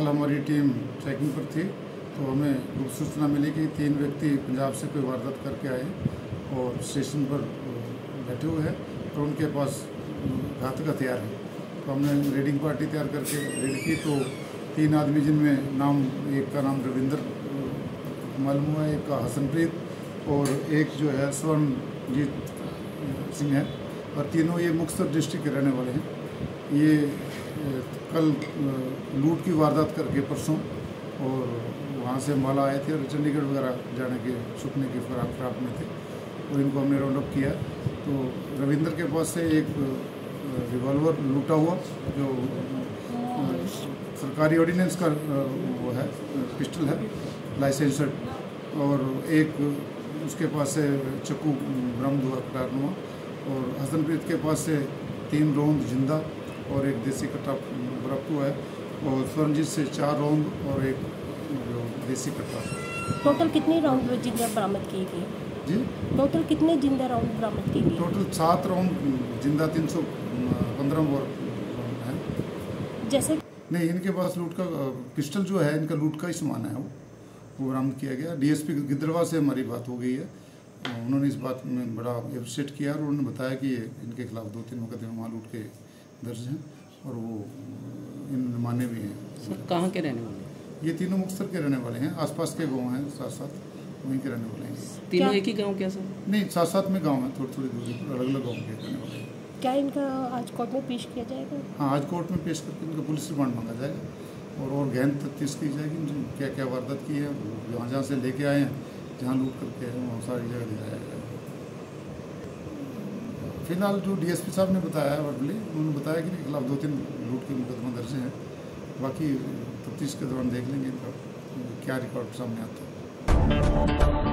कल हमारी team checking पर थी तो हमें गुप्त सूचना मिली कि 3 व्यक्ति पंजाब से कोई वारदात करके आए और स्टेशन पर बैठे हुए हैं तो उनके पास घातक हथियार है। तो हमने रेडिंग पार्टी तैयार करके रेड की तो 3 आदमी जिनमें नाम, एक का नाम रविंदर मालूम हुआ, एक का हसनप्रीत और एक जो है स्वर्णजीत सिंह है, और तीनों ये मुक्तसर डिस्ट्रिक्ट के रहने वाले हैं। ये कल लूट की वारदात करके परसों और वहाँ से माला आए थे और चंडीगढ़ वगैरह जाने के छुपने की फिराक में थे, तो इनको हमने राउंड अप किया। तो रविंदर के पास से एक रिवॉल्वर लूटा हुआ जो सरकारी ऑर्डिनेंस का वो है, पिस्टल है लाइसेंसड, और एक उसके पास से चाकू बरामद हुआ कारनुमा, और हसनप्रीत के पास से 3 राउंड जिंदा और एक देसी कट्टा बरामद हुआ है, और स्वरणजीत से 4 राउंड और एक जो देसी कट्टा। टोटल कितने राउंड जिंदा बरामद किए गए जी? टोटल कितने जिंदा राउंड बरामद किए गए? टोटल 7 राउंड जिंदा, 315 बोर है। जैसे नहीं, इनके पास लूट का पिस्टल जो है इनका लूट का ही सामान है, वो बरामद किया गया। डीएसपी गिद्दरवा से हमारी बात हो गई है, उन्होंने इस बात में बड़ा एप्रिशिएट किया और उन्होंने बताया कि इनके खिलाफ 2-3 मुकदमे वहाँ लूट के दर्ज हैं और वो इन माने भी हैं। सर कहाँ के रहने वाले? ये तीनों मुक्तसर के रहने वाले हैं, आसपास के गांव हैं, साथ वहीं के रहने वाले हैं। तीनों एक ही गांव क्या सर? नहीं, साथ में गांव हैं, थोड़ी दूरी पर अलग-अलग गाँव के रहने वाले हैं। क्या इनका आज कोर्ट में पेश किया जाएगा? हाँ, आज कोर्ट में पेश करके इनका पुलिस रिमांड मांगा जाएगा और गहन तफ्तीश की जाएगी, क्या क्या वारदात की है, जहाँ से लेके आए हैं, जहाँ लूट करके आए हैं, वहाँ सारी जगह ले जाया जाएगा। फिलहाल जो डीएसपी साहब ने बताया वर्बली, उन्होंने बताया कि इनके खिलाफ 2-3 लूट के मुकदमा दर्ज हैं, बाकी तफ्तीश के दौरान देख लेंगे इनका क्या रिकॉर्ड सामने आता है।